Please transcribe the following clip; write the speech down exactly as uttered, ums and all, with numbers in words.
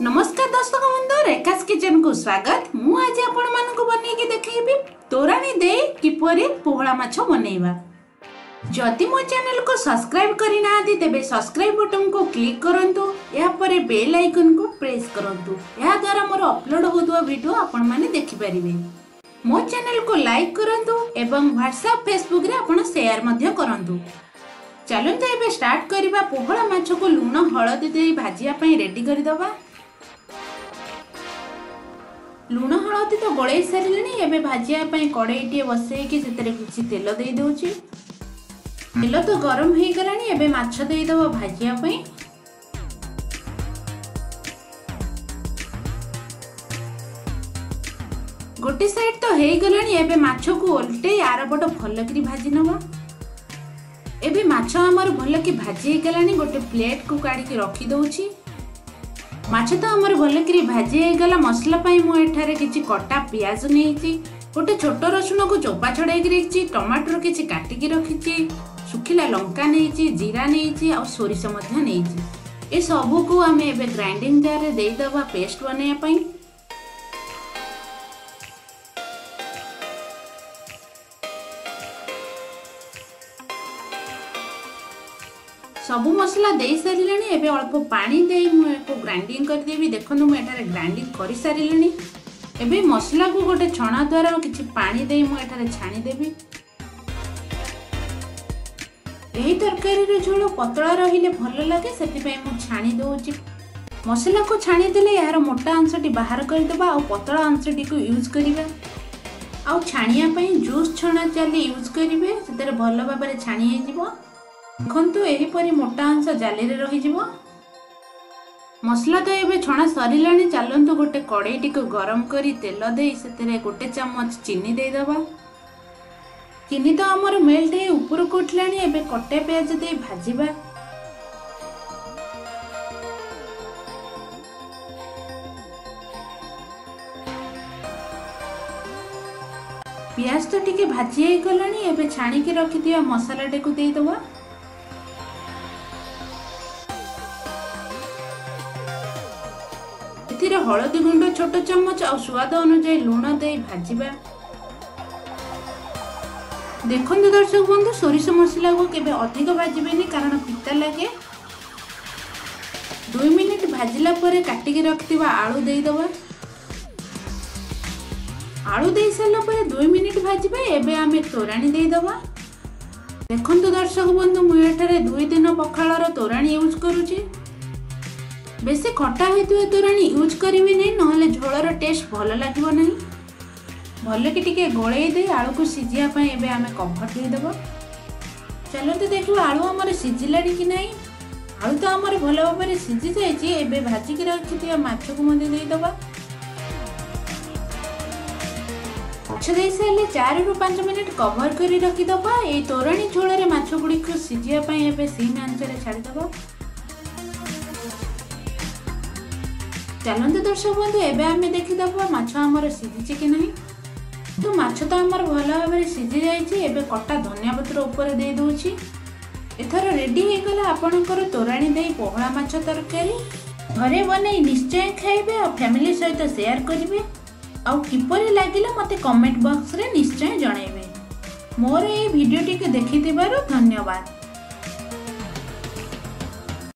नमस्कार दर्शक बंधु, रेखास किचन को स्वागत। मु आज आपण मानक बनै के देखैबी तोरानी दे किपरि पोहळा माछ बनैबा। जदि मो चैनल को सब्सक्राइब करि नाथि तेबे सब्सक्राइब बटन को क्लिक करंतु, या परे बेल आइकन को प्रेस करंतु। या द्वारा मोर अपलोड होतुवा वीडियो आपण माने देखि परिबे। मो चैनल को लाइक करंतु एवं WhatsApp Facebook रे आपण शेयर मध्य करंतु। चलंतु एबे स्टार्ट करिबा। पोहळा माछ को लूण हळदी दे भाजिया पई रेडी करि दबा। लूण हळदी तो गळै सारिलेनी। एबे भाजिया पई कड़ाईटे बसै कि सेतरे किछि तेल देई दोछि। तेल तो गरम हेई गलानी। एबे माछ देई दबा भाजिया पई। गोटे साइड तो हेई गलानी। एबे माछ को उल्टे यार पट भल करी भाजी नबा। एबे माछ हमर भल की भाजी हेई गलानी। गोटे प्लेट को काढी के रखी दोछि। माछ तो हमर भल करी भाजी हेई गला। मसला पई मु एठारे किछि कटा प्याज नेइछि। गोटे छोट रसुण को चोपा छड़ाई के रखिछि। टमाटर किछि काटी के रखिछि। सुखिला लंका नेइछि, जीरा नेइछि आ सोरिष मध्य नेइछि। ए सब को हमें एबे ग्राइंडिंग जार रे देई दबा पेस्ट बनेया पई। सब मसला दे सारिलेनी। एबे अल्प पानी दे मु एको ग्राइंडिंग कर देबी। देखनु मु एठारे ग्राइंडिंग करि सारिलेनी। एबे मसला को गोटे छणा द्वारा किछि पानी दे मु एठारे छाणी देबी। एही तरकारी रे झोल पतला रहिले भल लागे, सेति पई मु छाणी दोछि। मसला को छाणी देले यार मोटा अंशटी बाहर कर देबा आ पतला अंशटी को यूज करिबा। आ छाणिया पई जूस छणा चाली यूज करिवे, सेतरे भल भाबरे छाणी हे जिवो। देखंतु एही परी मोटा अंश जाली रे रही जिवो। मसला तो एबे छणा सरिलानी। चलंतु गोटे कड़ाईटी को गरम करी तेल देई सेतरे गोटे चम्मच चीनी देई दबा। चीनी तो हमर मेल्ट हे ऊपर को उठलानी। एबे कटे प्याज देई भाजीबा। प्याज तो टिके भाजी हे गलानी। एबे छाणी के रखि दिया मसाला टे को देई दबा। एथिरे हळदी गुंड छोट चम्मच आ स्वाद अनुसार लूण देई भाजीबा। देखंतु दर्शक बंधु, सोरिष मसला को केबे अधिक भाजीबेनी, कारण पिता लागे। दो मिनिट भाजिला परे काटी के रखतिबा आलू देई दबा। आलू देई साला परे दो मिनिट भाजीबा। एबे आमे तोराणी देई दबा। देखंतु दर्शक बंधु, मु एठारे दुई दिन पखाळर तोराणी यूज करूची। बेसी खटा हेतु तोराणी यूज करिवे नै, नहले झोलर टेस्ट भल लागिवो नै। भल कि टिके गोळै दे आलू को सिजिया पई एबे आमे कवर दे देबो। चलो तो देखो आलू हमर सिजिलाडी कि नै। आलू तो हमर भल भाबरे सिजि जायछि। एबे भाजी के रखि दिया माछ को मदे दे दबा। माछ दे साले चार रु पाँच मिनिट कवर करी रखि दबा। ए तोराणी झोल रे माछ गुडी को सिजिया पई एबे सीम आंच रे छाडी दबा। चलंतु दर्शक बंधु, एबे आमे देखि दबा माछ हमर सिजिछि कि नै। तो माछ तो हमर भल भाबरे सिजि जायछि। एबे कटा धनिया पत्र ऊपर दे दोछि। एथर रेडी हे गला आपनकर तोराणी देई पोहळा माछ तरकारी। घरे बनै निश्चय खाइबे आ फैमिली सहित शेयर करिवे। आ किपरि लागिला मते कमेंट बॉक्स रे निश्चय जणाइबे। मोर ए वीडियो टिके देखिथिबारो धन्यवाद।